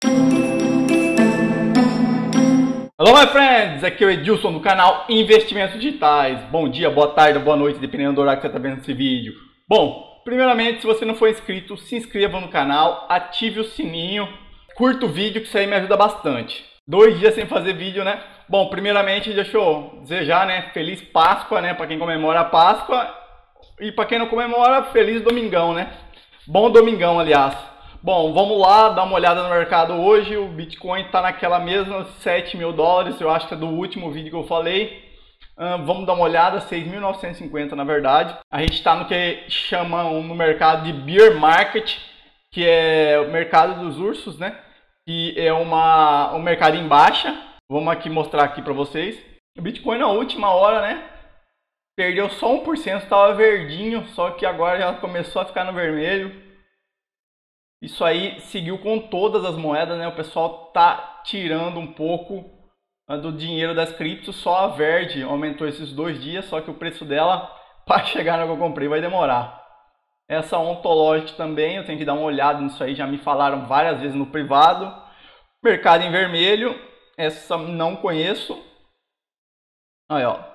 Hello my friends, aqui é o Edilson do canal Investimentos Digitais. Bom dia, boa tarde, boa noite, dependendo do horário que você está vendo esse vídeo. Bom, primeiramente, se você não for inscrito, se inscreva no canal, ative o sininho, curta o vídeo que isso aí me ajuda bastante. 2 dias sem fazer vídeo, né? Bom, primeiramente deixa eu desejar, né, Feliz Páscoa, né, para quem comemora a Páscoa, e para quem não comemora, Feliz Domingão, né? Bom Domingão, aliás. Bom, vamos lá, dar uma olhada no mercado hoje. O Bitcoin está naquela mesma 7 mil dólares, eu acho que é do último vídeo que eu falei. Vamos dar uma olhada, 6.950 na verdade. A gente está no que chamam no mercado de Bear Market, que é o mercado dos ursos, né? Que é um mercado em baixa. Vamos aqui mostrar aqui para vocês. O Bitcoin na última hora, né? Perdeu só 1%, estava verdinho, só que agora já começou a ficar no vermelho. Isso aí seguiu com todas as moedas, né? O pessoal tá tirando um pouco do dinheiro das criptos. Só a Verde aumentou esses 2 dias, só que o preço dela, para chegar no que eu comprei, vai demorar. Essa Ontologic também, eu tenho que dar uma olhada nisso aí, já me falaram várias vezes no privado. Mercado em vermelho, essa não conheço. Aí, ó.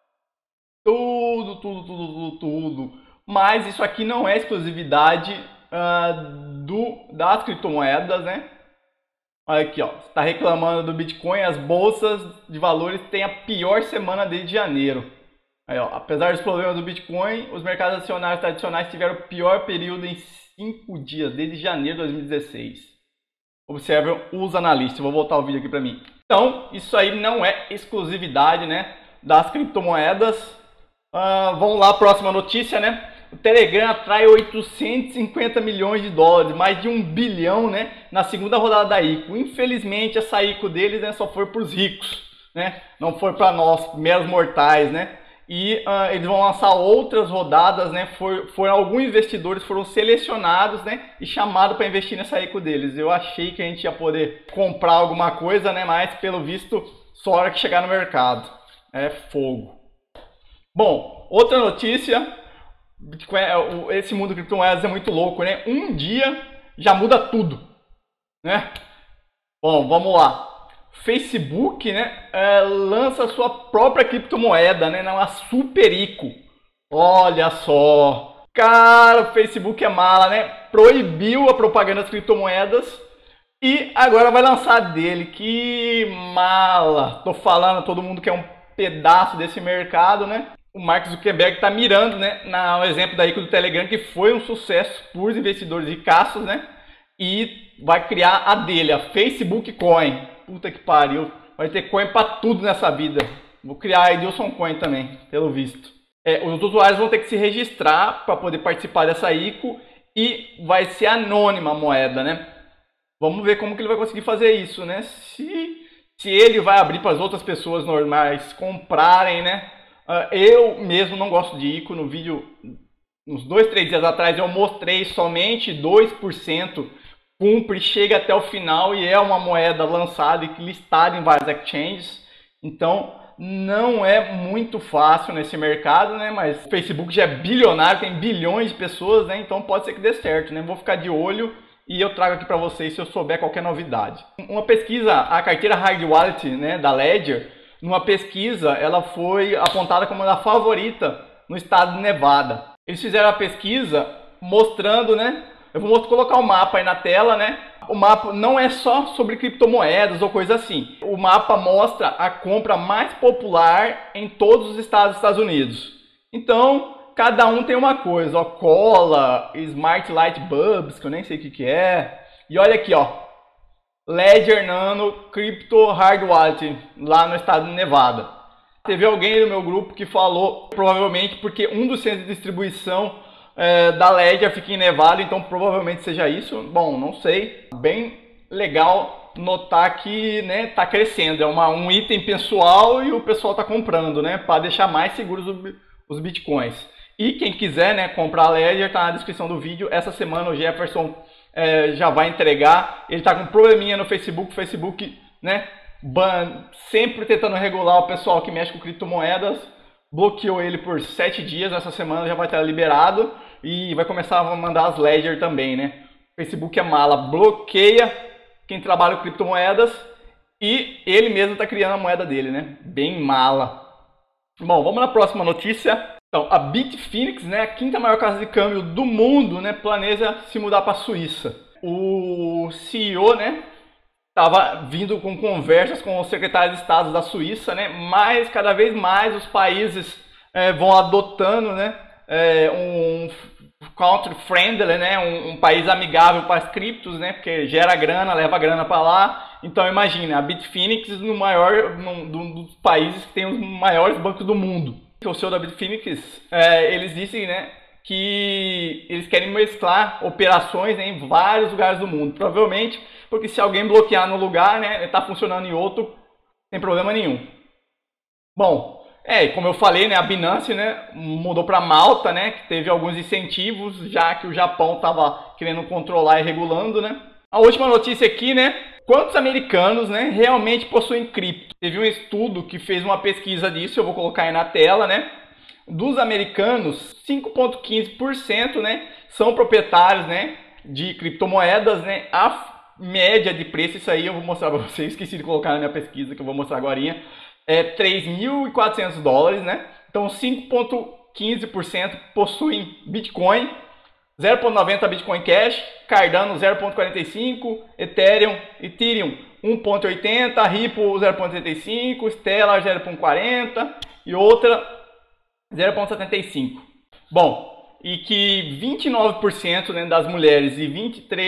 Tudo. Mas isso aqui não é exclusividade das criptomoedas, né? Olha aqui, ó, está reclamando do Bitcoin, as bolsas de valores têm a pior semana desde janeiro. Aí, ó, apesar dos problemas do Bitcoin, os mercados acionários tradicionais tiveram o pior período em 5 dias, desde janeiro de 2016. Observem os analistas. Vou voltar o vídeo aqui para mim. Então, isso aí não é exclusividade, né, das criptomoedas. Vamos lá, próxima notícia, né? O Telegram atrai 850 milhões de dólares, mais de 1 bilhão, né, na segunda rodada da ICO. Infelizmente, essa ICO deles, né, só foi para os ricos, né? Não foi para nós, meros mortais, né? E eles vão lançar outras rodadas, né? Alguns investidores foram selecionados, né, e chamados para investir nessa ICO deles. Eu achei que a gente ia poder comprar alguma coisa, né, mas pelo visto, só a hora que chegar no mercado. É fogo. Bom, outra notícia. Bitcoin, esse mundo de criptomoedas é muito louco, né? Um dia já muda tudo, né? Bom, vamos lá. Facebook, né, lança sua própria criptomoeda, né? Uma Super ICO. Olha só. Cara, o Facebook é mala, né? Proibiu a propaganda das criptomoedas e agora vai lançar dele. Que mala. Tô falando, todo mundo quer um pedaço desse mercado, né? O Mark Zuckerberg está mirando, né, no exemplo da ICO do Telegram, que foi um sucesso para os investidores ricaços, né? E vai criar a dele, a Facebook Coin. Puta que pariu. Vai ter coin para tudo nessa vida. Vou criar a Edilson Coin também, pelo visto. Os usuários vão ter que se registrar para poder participar dessa ICO e vai ser anônima a moeda, né? Vamos ver como que ele vai conseguir fazer isso, né? Se ele vai abrir para as outras pessoas normais comprarem, né? Eu mesmo não gosto de ICO. No vídeo, uns 2, 3 dias atrás, eu mostrei somente 2% cumpre, chega até o final e é uma moeda lançada e listada em vários exchanges. Então, não é muito fácil nesse mercado, né? Mas o Facebook já é bilionário, tem bilhões de pessoas, né? Então pode ser que dê certo, né? Vou ficar de olho e eu trago aqui para vocês se eu souber qualquer novidade. Uma pesquisa, a carteira Hard Wallet, né, da Ledger, numa pesquisa, ela foi apontada como a favorita no estado de Nevada. Eles fizeram a pesquisa mostrando, né? Eu vou colocar o mapa aí na tela, né? O mapa não é só sobre criptomoedas ou coisa assim. O mapa mostra a compra mais popular em todos os estados dos Estados Unidos. Então, cada um tem uma coisa, ó, cola, Smart Light Bulbs, que eu nem sei o que é. E olha aqui, ó. Ledger Nano Crypto Hard Wallet, lá no estado de Nevada. Teve alguém no meu grupo que falou, provavelmente porque um dos centros de distribuição da Ledger fica em Nevada, então provavelmente seja isso. Bom, não sei. Bem legal notar que, né, tá crescendo. É um item pessoal e o pessoal tá comprando, né, para deixar mais seguros os bitcoins. E quem quiser, né, comprar a Ledger, tá na descrição do vídeo. Essa semana o Jefferson já vai entregar. Ele tá com um probleminha no Facebook. O Facebook, né, sempre tentando regular o pessoal que mexe com criptomoedas. Bloqueou ele por 7 dias. Essa semana já vai estar liberado e vai começar a mandar as Ledger também, né? O Facebook é mala, bloqueia quem trabalha com criptomoedas, e ele mesmo está criando a moeda dele, né? Bem mala. Bom, vamos na próxima notícia. Então, a Bitfinex, né, a quinta maior casa de câmbio do mundo, né, planeja se mudar para a Suíça. O CEO, né, estava vindo com conversas com os secretários de Estado da Suíça, né, mas cada vez mais os países vão adotando, né, um country friendly, né, um país amigável para as criptos, né, porque gera grana, leva grana para lá. Então imagina, a Bitfinex num dos países que tem os maiores bancos do mundo. O CEO da Bitfinex, eles dizem, né, que eles querem mesclar operações, né, em vários lugares do mundo. Provavelmente porque se alguém bloquear no lugar, né, está funcionando em outro, sem problema nenhum. Bom, como eu falei, né, a Binance, né, mudou para Malta, né, que teve alguns incentivos, já que o Japão estava querendo controlar e regulando, né. A última notícia aqui, né, quantos americanos, né, realmente possuem cripto? Teve um estudo que fez uma pesquisa disso, eu vou colocar aí na tela, né. Dos americanos, 5,15%, né, são proprietários, né, de criptomoedas, né. A média de preço, isso aí eu vou mostrar para vocês, esqueci de colocar na minha pesquisa, que eu vou mostrar agorinha, é $3.400, né. Então 5,15% possuem Bitcoin, 0,90 Bitcoin Cash, Cardano 0,45, Ethereum 1,80, Ripple 0,35, Stellar 0,40 e outra 0,75. Bom, e que 29%, né, das mulheres e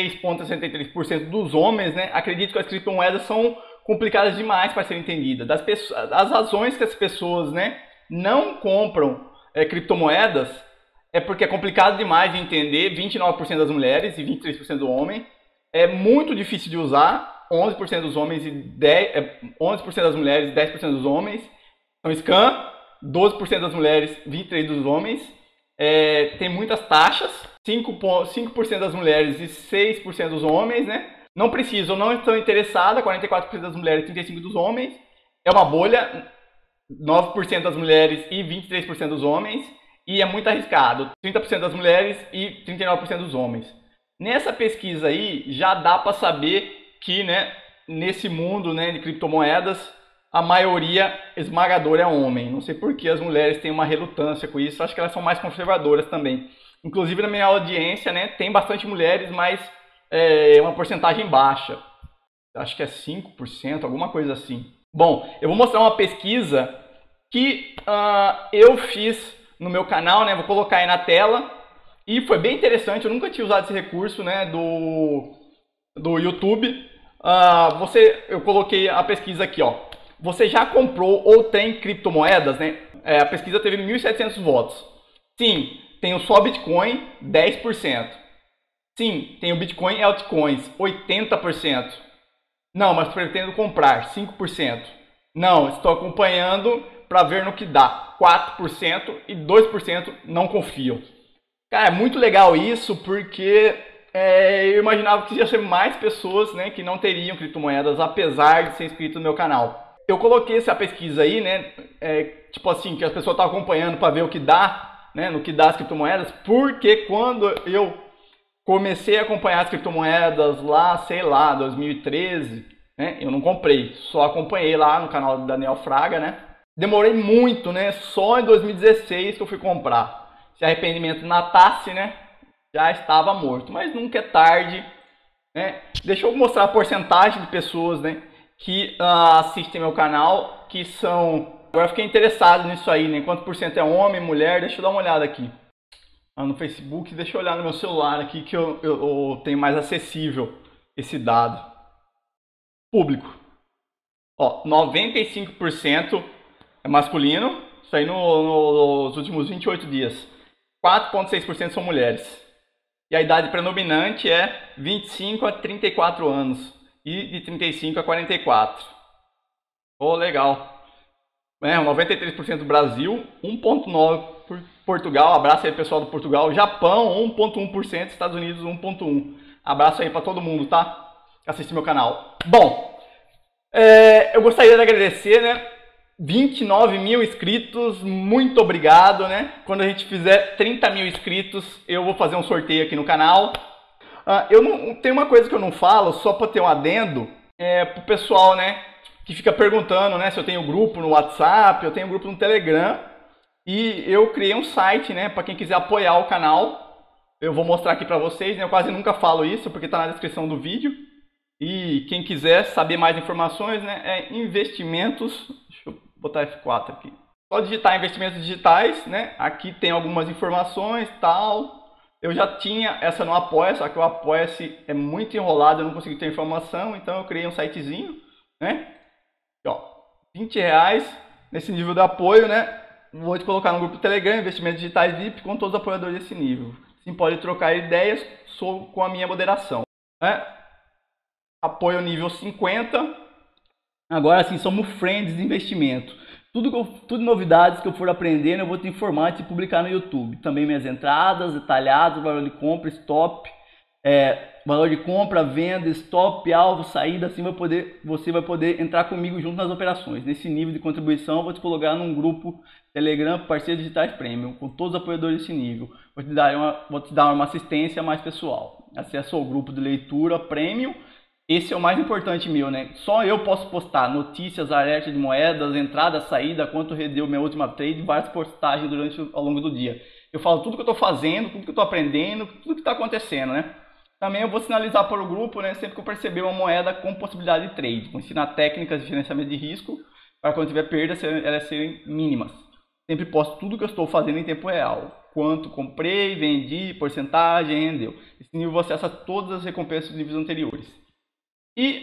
23,63% dos homens, né, acreditam que as criptomoedas são complicadas demais para serem entendidas. As razões que as pessoas, né, não compram criptomoedas é porque é complicado demais de entender, 29% das mulheres e 23% do homem. É muito difícil de usar, 11% dos homens e 11% das mulheres e 10% dos homens. São scam, 12% das mulheres, 23% dos homens. Tem muitas taxas, 5% das mulheres e 6% dos homens, né? Não precisam, não estão interessadas, 44% das mulheres e 35% dos homens. É uma bolha, 9% das mulheres e 23% dos homens. E é muito arriscado, 30% das mulheres e 39% dos homens. Nessa pesquisa aí, já dá para saber que, né, nesse mundo, né, de criptomoedas, a maioria esmagadora é homem. Não sei por que as mulheres têm uma relutância com isso, acho que elas são mais conservadoras também. Inclusive na minha audiência, né, tem bastante mulheres, mas é uma porcentagem baixa. Acho que é 5%, alguma coisa assim. Bom, eu vou mostrar uma pesquisa que eu fiz no meu canal, né? Vou colocar aí na tela. E foi bem interessante, eu nunca tinha usado esse recurso, né, do YouTube. Eu coloquei a pesquisa aqui, ó. Você já comprou ou tem criptomoedas, né? A pesquisa teve 1.700 votos. Sim, tenho só Bitcoin, 10%. Sim, tenho Bitcoin e altcoins, 80%. Não, mas pretendo comprar, 5%. Não, estou acompanhando para ver no que dá, 4% e 2% não confiam. Cara, é muito legal isso, porque eu imaginava que ia ser mais pessoas, né, que não teriam criptomoedas, apesar de ser inscrito no meu canal. Eu coloquei essa pesquisa aí, né, tipo assim, que as pessoas estão acompanhando para ver o que dá, né, no que dá as criptomoedas, porque quando eu comecei a acompanhar as criptomoedas lá, sei lá, 2013, né, eu não comprei, só acompanhei lá no canal do Daniel Fraga, né. Demorei muito, né? Só em 2016 que eu fui comprar. Se arrependimento matasse, né? Já estava morto. Mas nunca é tarde, né? Deixa eu mostrar a porcentagem de pessoas, né, que assistem meu canal, que são... Agora eu fiquei interessado nisso aí, né? Quanto por cento é homem, mulher? Deixa eu dar uma olhada aqui. No Facebook, deixa eu olhar no meu celular aqui, que eu tenho mais acessível esse dado. Público. Ó, 95% é masculino, isso aí nos últimos 28 dias. 4,6% são mulheres. E a idade predominante é 25 a 34 anos e de 35 a 44. Oh, legal. 93% do Brasil, 1,9% por Portugal, abraço aí pessoal do Portugal. Japão, 1,1%, Estados Unidos, 1,1%. Abraço aí para todo mundo, tá? Que assiste meu canal. Bom, eu gostaria de agradecer, né? 29 mil inscritos, muito obrigado, né? Quando a gente fizer 30 mil inscritos, eu vou fazer um sorteio aqui no canal. Eu não tem uma coisa que eu não falo, só para ter um adendo, pro pessoal, né, que fica perguntando, né, se eu tenho grupo no WhatsApp, eu tenho grupo no Telegram, e eu criei um site, né, para quem quiser apoiar o canal. Eu vou mostrar aqui para vocês, né, eu quase nunca falo isso, porque está na descrição do vídeo. E quem quiser saber mais informações, né, é investimentos, deixa eu botar F4 aqui. Só digitar investimentos digitais, né, aqui tem algumas informações, tal. Eu já tinha essa no Apoia, só que o Apoia-se é muito enrolado, eu não consigo ter informação, então eu criei um sitezinho, né, aqui, ó, R$20 nesse nível de apoio, né, vou te colocar no grupo do Telegram, investimentos digitais VIP, com todos os apoiadores desse nível. Sim, pode trocar ideias, sou com a minha moderação, né. Apoio nível 50. Agora sim, somos friends de investimento. Tudo novidades que eu for aprendendo, eu vou te informar e te publicar no YouTube. Também minhas entradas, detalhados, valor de compra, stop, valor de compra, venda, stop, alvo, saída. Assim você vai poder entrar comigo junto nas operações. Nesse nível de contribuição, eu vou te colocar num grupo Telegram, Parceiros Digitais Premium, com todos os apoiadores desse nível. Vou te dar uma assistência mais pessoal. Acesso ao grupo de leitura Premium. Esse é o mais importante meu, né? Só eu posso postar notícias, alertas de moedas, entrada, saída, quanto rendeu minha última trade, várias postagens ao longo do dia. Eu falo tudo que eu estou fazendo, tudo que eu estou aprendendo, tudo que está acontecendo, né? Também eu vou sinalizar para o grupo, né? Sempre que eu perceber uma moeda com possibilidade de trade. Vou ensinar técnicas de gerenciamento de risco para quando tiver perda, elas serem mínimas. Sempre posto tudo que eu estou fazendo em tempo real. Quanto comprei, vendi, porcentagem, rendeu. Esse nível você acessa todas as recompensas dos níveis anteriores. E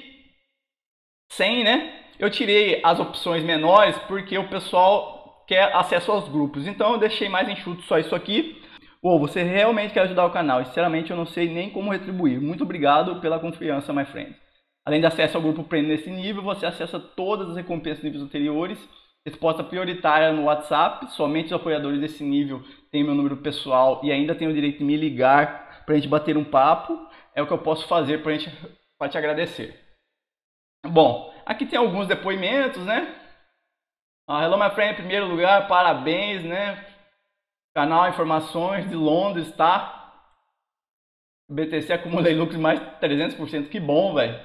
100, né? Eu tirei as opções menores porque o pessoal quer acesso aos grupos. Então eu deixei mais enxuto só isso aqui. Você realmente quer ajudar o canal. E, sinceramente, eu não sei nem como retribuir. Muito obrigado pela confiança, my friend. Além de acesso ao grupo Premium nesse nível, você acessa todas as recompensas de níveis anteriores. Resposta prioritária no WhatsApp. Somente os apoiadores desse nível têm meu número pessoal e ainda têm o direito de me ligar para a gente bater um papo. É o que eu posso fazer para te agradecer. Bom, aqui tem alguns depoimentos, né? Hello, my friend, em primeiro lugar, parabéns, né? Canal Informações de Londres, tá? BTC acumulei lucros mais de 300%, que bom, velho.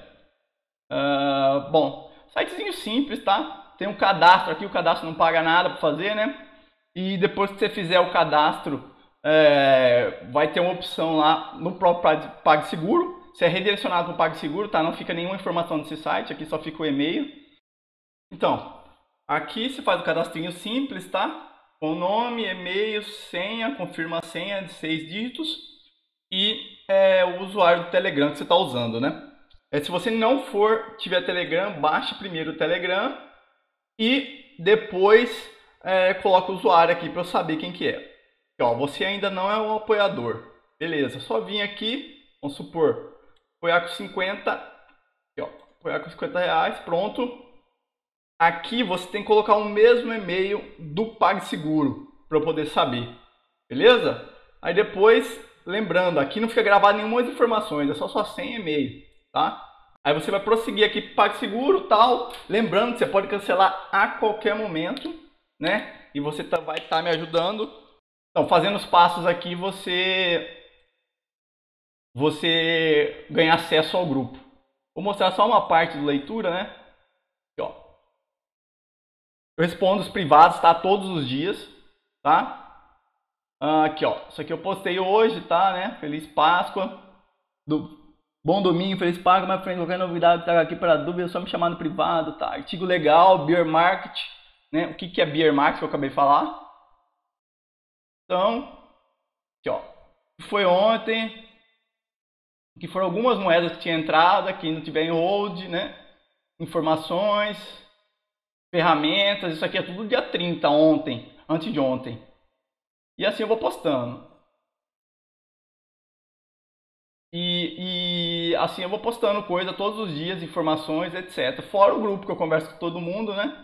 Bom, sitezinho simples, tá? Tem um cadastro aqui, o cadastro não paga nada para fazer, né? E depois que você fizer o cadastro, vai ter uma opção lá no próprio PagSeguro. Você é redirecionado para o PagSeguro, tá? Não fica nenhuma informação nesse site, aqui só fica o e-mail. Então, aqui você faz o cadastrinho simples, tá? Com nome, e-mail, senha, confirma a senha de 6 dígitos e o usuário do Telegram que você está usando, né? Se você não tiver Telegram, baixe primeiro o Telegram e depois coloque o usuário aqui para eu saber quem que é. Aqui, ó, você ainda não é um apoiador. Beleza, só vim aqui, vamos supor, apoiar com 50, aqui, ó, apoiar com 50 reais, pronto. Aqui você tem que colocar o mesmo e-mail do PagSeguro para eu poder saber, beleza? Aí depois, lembrando, aqui não fica gravado nenhuma das informações, é só sua senha e e-mail, tá? Aí você vai prosseguir aqui para PagSeguro, tal. Lembrando que você pode cancelar a qualquer momento, né? E você vai estar me ajudando. Então, fazendo os passos aqui, você ganha acesso ao grupo. Vou mostrar só uma parte de leitura, né? Aqui, ó. Eu respondo os privados, tá? Todos os dias, tá? Aqui, ó. Isso aqui eu postei hoje, tá? Né? Feliz Páscoa. Bom domingo, feliz Páscoa, minha frente. Qualquer novidade, traga aqui para dúvida, é só me chamar no privado, tá? Artigo legal, Bear Market, né? O que é Bear Market que eu acabei de falar? Então, aqui, ó. Foi ontem. Que foram algumas moedas que tinha entrado, aqui não tiver em hold, né? Informações, ferramentas, isso aqui é tudo dia 30, ontem, antes de ontem. E assim eu vou postando. E assim eu vou postando coisa todos os dias, informações, etc. Fora o grupo que eu converso com todo mundo, né?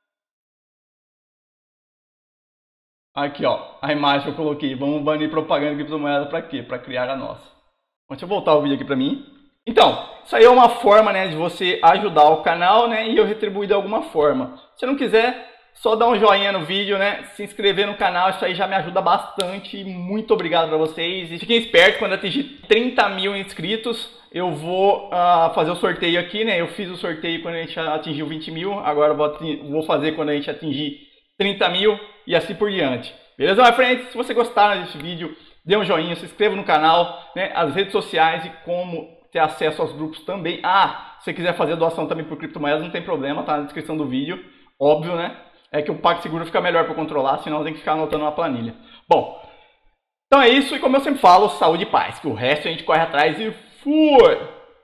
Aqui, ó, a imagem que eu coloquei. Vamos banir propaganda de criptomoeda para quê? Para criar a nossa. Deixa eu voltar o vídeo aqui para mim. Então, isso aí é uma forma, né, de você ajudar o canal, né, e eu retribuir de alguma forma. Se não quiser, só dar um joinha no vídeo, né? Se inscrever no canal, isso aí já me ajuda bastante. Muito obrigado para vocês. E fiquem espertos, quando atingir 30 mil inscritos, eu vou fazer o sorteio aqui, né? Eu fiz o sorteio quando a gente atingiu 20 mil, agora eu vou fazer quando a gente atingir 30 mil e assim por diante. Beleza, my friends? Se você gostar desse vídeo, dê um joinha, se inscreva no canal, né? As redes sociais e como ter acesso aos grupos também. Se você quiser fazer doação também por criptomoedas, não tem problema, tá na descrição do vídeo. Óbvio, né? É que o PagSeguro fica melhor para controlar, senão tem que ficar anotando uma planilha. Bom, então é isso, e como eu sempre falo, saúde e paz, que o resto a gente corre atrás e fui!